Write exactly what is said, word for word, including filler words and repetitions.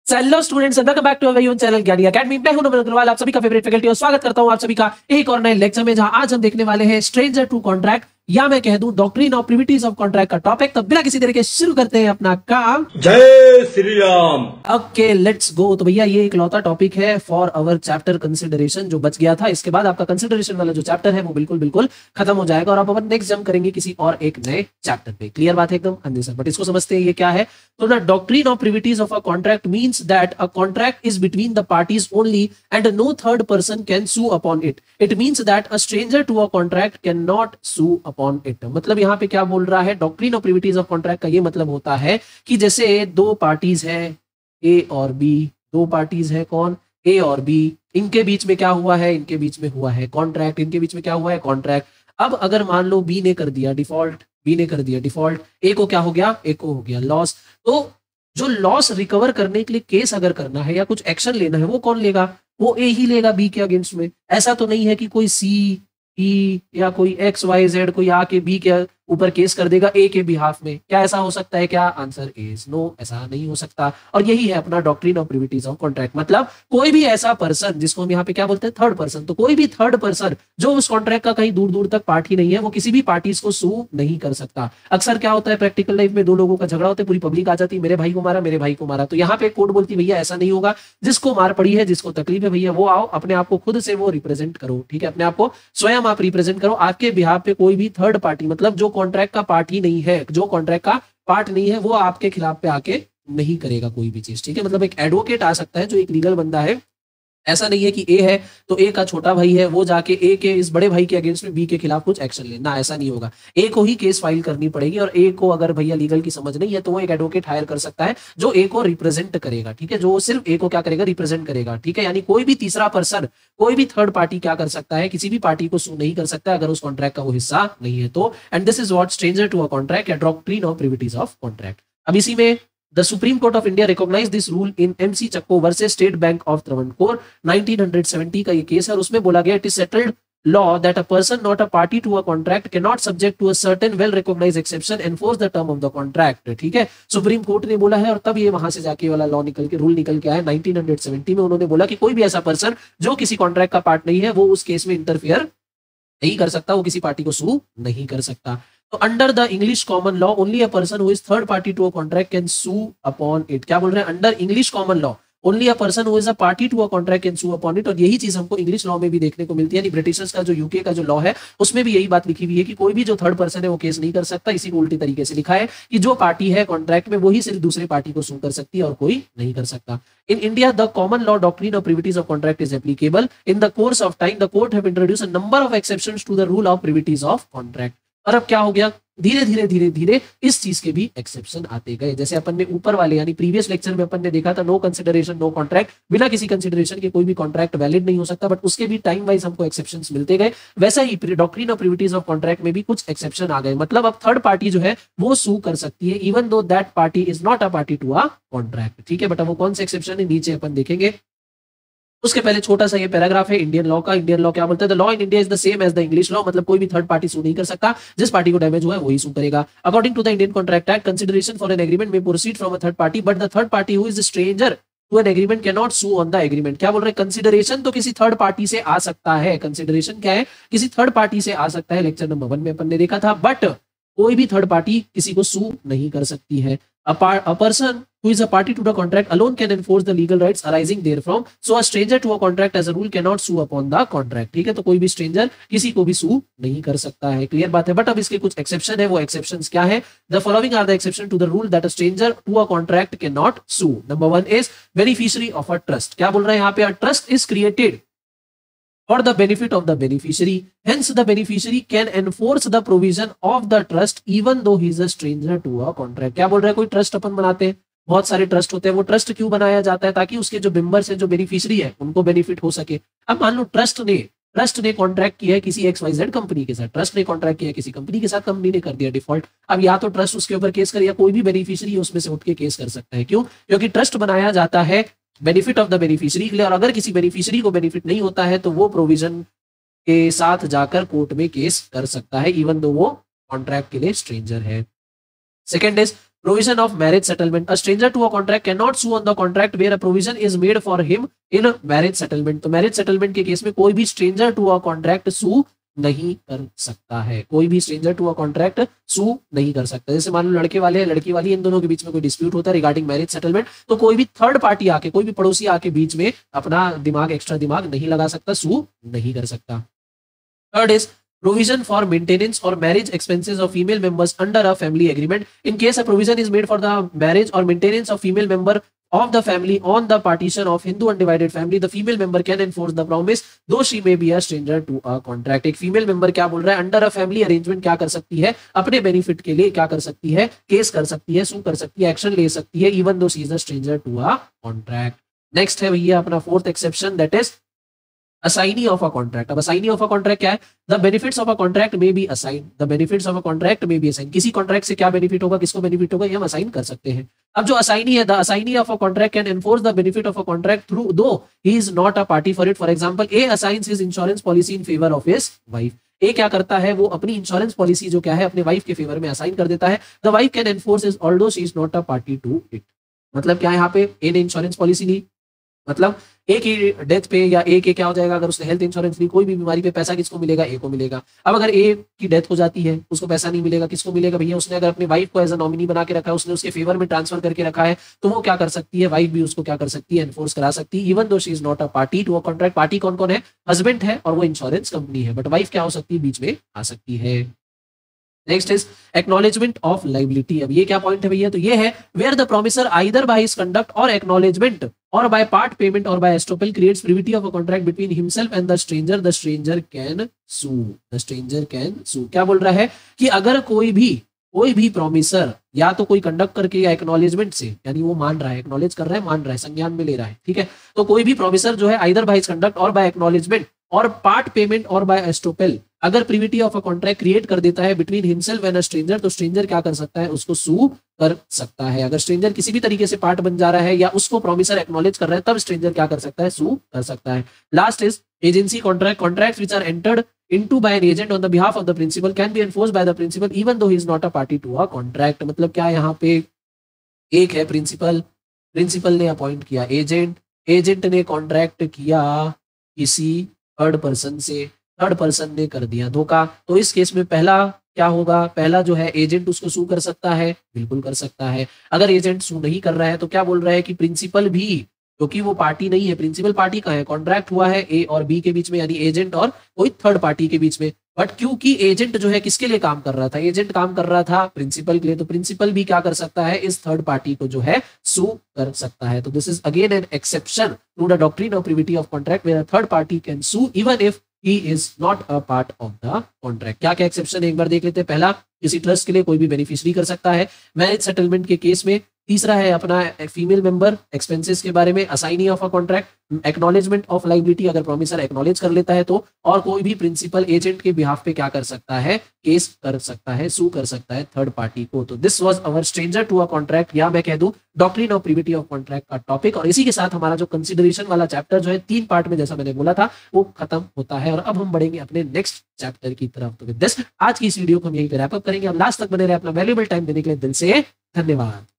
Hello students, welcome back to our own channel ज्ञानी academy. मैं हूं नमन अग्रवाल, आप सभी का फेवरेट फैकल्टी, और स्वागत करता हूं आप सभी का एक और नए लेक्चर में, जहां आज हम देखने वाले हैं स्ट्रेंजर टू कॉन्ट्रैक्ट, या मैं कह दूं doctrine of privities of contract का टॉपिक। तो बिना किसी तरीके शुरू करते हैं अपना काम। जय Shri Ram. Okay, let's go. तो भैया ये इकलौता टॉपिक है फॉर अवर चैप्टर कंसिडरेशन जो बच गया था। इसके बाद आपका कंसिडरेशन वाला जो चैप्टर है वो बिल्कुल बिल्कुल खत्म हो जाएगा और आप अपन नेक्स्ट जंप करेंगे किसी और एक नए चैप्टर पे। क्लियर बात है एकदम? हाँ जी सर। बट इसको समझते हैं ये क्या है। तो the doctrine of privities of a contract means that a contract is between the parties only and no third person can sue upon it. It means that a stranger to a contract can not sue upon it. मतलब यहाँ पे क्या बोल रहा है, doctrine of privities of contract का ये मतलब होता है कि जैसे दो पार्टीज हैं ए और बी, दो पार्टीज है कौन, ए और बी, इनके बीच में क्या हुआ है, इनके बीच में हुआ है कॉन्ट्रैक्ट, इनके बीच में क्या हुआ है कॉन्ट्रैक्ट। अब अगर मान लो बी ने कर दिया डिफॉल्ट, बी ने कर दिया डिफॉल्ट, ए को क्या हो गया, ए को हो गया लॉस। तो जो लॉस रिकवर करने के लिए केस अगर करना है या कुछ एक्शन लेना है वो कौन लेगा, वो ए ही लेगा बी के अगेंस्ट में। ऐसा तो नहीं है कि कोई सी ई या कोई एक्स वाई जेड कोई आके बी के ऊपर केस कर देगा ए के बिहाफ में। क्या ऐसा हो सकता है? क्या आंसर इज नो, ऐसा नहीं हो सकता। और यही है अपना doctrine of privities of contract. मतलब कोई भी ऐसा पर्सन जिसको हम यहाँ पे क्या बोलते हैं, थर्ड पर्सन, तो कोई भी थर्ड पर्सन जो उस कॉन्ट्रैक्ट का कहीं दूर दूर तक पार्टी नहीं है, वो किसी भी पार्टीज को सू नहीं कर सकता। अक्सर क्या होता है प्रैक्टिकल लाइफ में, दो लोगों का झगड़ा होता है, पूरी पब्लिक आ जाती है, मेरे भाई को मारा, मेरे भाई को मारा। तो यहाँ पे कोर्ट बोलती है भैया ऐसा नहीं होगा, जिसको मार पड़ी है, जिसको तकलीफ है, भैया वो आओ, अपने आप को खुद से वो रिप्रेजेंट करो। ठीक है, अपने आप को स्वयं आप रिप्रेजेंट करो। आपके बिहाफ पे कोई भी थर्ड पार्टी, मतलब जो कॉन्ट्रैक्ट का पार्टी नहीं है, जो कॉन्ट्रैक्ट का पार्ट नहीं है, वो आपके खिलाफ पे आके नहीं करेगा कोई भी चीज। ठीक है, मतलब एक एडवोकेट आ सकता है जो एक लीगल बंदा है। ऐसा नहीं है कि ए है तो ए का छोटा भाई है, वो जाके ए के इस बड़े भाई के अगेंस्ट में बी के खिलाफ कुछ एक्शन लेना, ऐसा नहीं होगा। ए को ही केस फाइल करनी पड़ेगी, और ए को अगर भैया लीगल की समझ नहीं है तो वो एक एडवोकेट हायर कर सकता है जो ए को रिप्रेजेंट करेगा। ठीक है, जो सिर्फ ए को क्या करेगा, रिप्रेजेंट करेगा। ठीक है, यानी कोई भी तीसरा पर्सन, कोई भी थर्ड पार्टी क्या कर सकता है, किसी भी पार्टी को सू नहीं कर सकता अगर उस कॉन्ट्रैक्ट का वो हिस्सा नहीं है तो। And this is what stranger to a contract या doctrine of privities of contract. अब इसी में The Supreme Court of India recognized this rule in M C Chakko versus State Bank of Travancore nineteen seventy का ये case है, और उसमें बोला गया it is settled law that a person not a party to a contract cannot subject to a certain well recognized exception enforce the term of the contract। ठीक है, supreme court ने बोला है, और तब ये वहां से जाके वाला लॉ निकल के, रूल निकल के आया नाइनटीन सेवेंटी में। उन्होंने बोला कि कोई भी ऐसा पर्सन जो किसी कॉन्ट्रैक्ट का पार्ट नहीं है, वो उस केस में इंटरफियर नहीं कर सकता, वो किसी पार्टी को सू नहीं कर सकता। तो under the English common law only a person who is third party to a contract can sue upon it. क्या बोल रहे हैं, under English common law only a person who is a party to a contract can sue upon it. और यही चीज हमको English law में भी देखने को मिलती है, यानी ब्रिटिशर्स का जो यूके का जो लॉ है उसमें भी यही बात लिखी हुई है कि कोई भी जो थर्ड पर्सन है वो केस नहीं कर सकता। इसी को उल्टी तरीके से लिखा है कि जो पार्टी है कॉन्ट्रैक्ट में वही सिर्फ दूसरे पार्टी को सू कर सकती है और कोई नहीं कर सकता। In India, the common law doctrine of privities of contract is applicable. In the course of time, the court have introduced a number of exceptions to the rule of privities of contract. और अब क्या हो गया, धीरे धीरे धीरे धीरे इस चीज के भी एक्सेप्शन आते गए। जैसे अपन ने ऊपर वाले यानी प्रीवियस लेक्चर में अपन ने देखा था, नो कंसिडरेशन नो कॉन्ट्रैक्ट, बिना किसी कंसिडरेशन के कोई भी कॉन्ट्रैक्ट वैलिड नहीं हो सकता, बट उसके भी टाइम वाइज हमको एक्सेप्शंस मिलते गए। वैसा ही doctrine of privities of contract में भी कुछ एक्सेप्शन आ गए। मतलब अब थर्ड पार्टी जो है वो सू कर सकती है even though that party is not a party to a contract. ठीक है, बट अब वो कौन से एक्सेप्शन है नीचे अपन देखेंगे। उसके पहले छोटा सा ये पैराग्राफ है इंडियन लॉ का। इंडियन लॉ क्या बोलता है, the law in India is the same as the English law. मतलब कोई भी थर्ड पार्टी सू नहीं कर सकता, जिस पार्टी को डैमेज हुआ है वही सू करेगा। According to the Indian Contract Act, consideration for an agreement may proceed from a third party, but the third party who is stranger to an agreement can not sue on the agreement. क्या बोल रहे हैं, consideration तो किसी third party से आ सकता है, consideration क्या है, किसी थर्ड पार्टी से आ सकता है, लेक्चर नंबर वन में अपन ने देखा था, बट कोई भी थर्ड पार्टी किसी को सू नहीं कर सकती है। A person who is a party to the contract alone can enforce the legal rights arising therefrom. So a stranger to a contract as a rule cannot sue upon the contract. ठीक है, तो कोई भी stranger किसी को भी सू नहीं कर सकता है। क्लियर बात है। बट अब इसके कुछ एक्सेप्शन है, वो एक्सेप्शंस क्या है, the following are the exception to the rule that a stranger to a contract cannot sue. Number one is beneficiary of a trust. क्या बोल रहे हैं यहाँ पे, a trust is created for the benefit of the beneficiary. Hence, the beneficiary can enforce the provision of the trust even though he is a stranger to a contract. क्या बोल रहे हैं, कोई ट्रस्ट अपन बनाते हैं, बहुत सारे ट्रस्ट होते हैं, वो ट्रस्ट क्यों बनाया जाता है, ताकि उसके जो मेंबर्स हैं, जो बेनिफिशियरी है, उनको बेनिफिट हो सके। अब मान लो ट्रस्ट ने ट्रस्ट ने कॉन्ट्रैक्ट किया है किसी एक्स वाई जेड कंपनी के साथ, ट्रस्ट ने कॉन्ट्रैक्ट किया है किसी कंपनी के साथ, कंपनी ने कर दिया डिफॉल्ट। अब या तो ट्रस्ट उसके ऊपर केस करे, या कोई भी बेनिफिशियरी उसमें से उठ के केस कर सकता है। क्यों? क्योंकि ट्रस्ट बनाया जाता है बेनिफिट ऑफ द बेनिफिशियरी के लिए, और अगर किसी बेनिफिशियरी को बेनिफिट नहीं होता है तो वो प्रोविजन के साथ जाकर कोर्ट में केस कर सकता है इवन दो वो कॉन्ट्रैक्ट के लिए स्ट्रेंजर है। Second is provision of marriage settlement. A stranger to a contract cannot sue on the contract where a provision is made for him in marriage settlement. तो marriage settlement के case में कोई भी stranger to a contract sue नहीं कर सकता है, कोई भी stranger to a contract sue नहीं कर सकता। जैसे मान लो लड़के वाले लड़की वाली, इन दोनों के बीच में कोई डिस्प्यूट होता है रिगार्डिंग मैरिज सेटलमेंट, तो कोई भी थर्ड पार्टी आके, कोई भी पड़ोसी आके बीच में अपना दिमाग, एक्स्ट्रा दिमाग नहीं लगा सकता, sue नहीं कर सकता। Third is provision for maintenance or marriage expenses of female members under a family agreement. In case a provision is made for the marriage or maintenance of female member of the family on the partition of Hindu undivided family, the female member can enforce the promise though she may be a stranger to a contract. एक female member क्या बोल रहा है, under a family arrangement क्या कर सकती है, अपने बेनिफिट के लिए क्या कर सकती है, केस कर सकती है, सू कर सकती है, एक्शन ले सकती है, even though she is a stranger to a contract. Next है भैया अपना fourth exception, that is assignee of a contract. अब assignee of a contract क्या है, the benefits of a contract may be assigned, the benefits of a contract may be assigned. किसी contract से क्या benefit होगा, किसको benefit होगा, ये हम assign कर सकते हैं। अब जो assignee है, the assignee of a contract can enforce the benefit of a contract through though he is not a party for it. For example, A assigns his insurance policy in favor of his wife. ए क्या करता है, वो अपनी insurance policy जो क्या है अपने wife के फेवर में असाइन कर देता है। The wife can enforce is although she is not a party to it. मतलब क्या है, यहाँ पे ए ने इंश्योरेंस पॉलिसी ली, मतलब ए की डेथ पे या ए के क्या हो जाएगा, अगर उसने हेल्थ इंश्योरेंस ली, कोई भी बीमारी पे पैसा किसको मिलेगा, ए को मिलेगा। अब अगर ए की डेथ हो जाती है, उसको पैसा नहीं मिलेगा, किसको मिलेगा भैया, उसने अगर अपनी वाइफ को एज अ नॉमिनी बना के रखा है, उसने उसके फेवर में ट्रांसफर करके रखा है, तो वो क्या कर सकती है, वाइफ भी उसको क्या कर सकती है, एनफोर्स करा सकती है, even though she is not a party to a contract. Party कौन कौन है, हस्बैंड है और वो इंश्योरेंस कंपनी है, बट वाइफ क्या हो सकती है, बीच में आ सकती है। Next is acknowledgement of liability. अब ये क्या पॉइंट है भैया, तो ये है where the promisor either by his conduct और एक्नॉलेजमेंट और बाय पार्ट पेमेंट और by estoppel creates privity of a contract between himself and the stranger, the stranger can sue, the stranger can sue. क्या बोल रहा है कि अगर कोई भी कोई भी प्रोमिसर या तो कोई कंडक्ट करके या एक्नॉलेजमेंट से, यानी वो मान रहा है, एक्नॉलेज कर रहा है, मान रहा है, संज्ञान में ले रहा है, ठीक है, तो कोई भी प्रोमिसर जो है आइदर बाय हिज कंडक्ट और बाय एक्नॉलेजमेंट और पार्ट पेमेंट और बाय एस्टोपेल अगर privity of a contract create कर देता है between himself and a stranger, तो स्ट्रेंजर क्या कर सकता है, उसको सू कर सकता है। अगर स्ट्रेंजर किसी भी तरीके से पार्ट बन जा रहा है या उसको प्रोमिसर एक्नॉलेज कर रहा है, तब स्ट्रेंजर क्या कर सकता है, सू कर सकता है। Last is agency contract. Contracts which are entered into by an agent on the behalf of the principal can be enforced by the principal even though he is not a party to a contract। मतलब क्या यहाँ पे एक है principal, principal ने appoint किया agent, agent ने contract किया किसी थर्ड पर्सन से, थर्ड पर्सन ने कर दिया धोखा, तो इस केस में पहला क्या होगा, पहला जो है एजेंट उसको सू कर सकता है, बिल्कुल कर सकता है। अगर एजेंट सू नहीं कर रहा है तो क्या बोल रहा है कि प्रिंसिपल भी, क्योंकि वो पार्टी नहीं है, प्रिंसिपल पार्टी का है, कॉन्ट्रैक्ट हुआ है ए और बी के बीच में, यानी एजेंट और कोई थर्ड पार्टी के बीच में, बट क्योंकि एजेंट जो है किसके लिए काम कर रहा था, एजेंट काम कर रहा था प्रिंसिपल के लिए, तो प्रिंसिपल भी क्या कर सकता है, इस थर्ड पार्टी को जो है सू कर सकता है। तो this is again an exception to the doctrine of privity of contract where a third party can sue even if he is not a part of the contract. क्या क्या एक्सेप्शन है एक बार देख लेते हैं। पहला, किसी ट्रस्ट के लिए कोई भी बेनिफिशियरी कर सकता है मैरिज सेटलमेंट के केस में। तीसरा है अपना फीमेल मेंबर एक्सपेंसेस के बारे में, assignee of a contract, acknowledgement of liability अगर प्रोमिसर एक्नॉलेज कर लेता है तो, और कोई भी प्रिंसिपल एजेंट के बिहाफ पे क्या कर सकता है, केस कर सकता है, सू कर सकता है थर्ड पार्टी को। तो this was our stranger to a contract, या मैं कह दूं doctrine of privity of contract का टॉपिक। और इसी के साथ हमारा जो कंसिडरेशन वाला चैप्टर जो है तीन पार्ट में जैसा मैंने बोला था वो खत्म होता है, और अब हम बढ़ेंगे अपने नेक्स्ट चैप्टर की तरफ। तो विद दिस आज की इस वीडियो को हम यहीं पे रैप अप करेंगे। अब लास्ट तक बने रहे, अपना वैल्यूएबल टाइम देने के लिए दिल से धन्यवाद।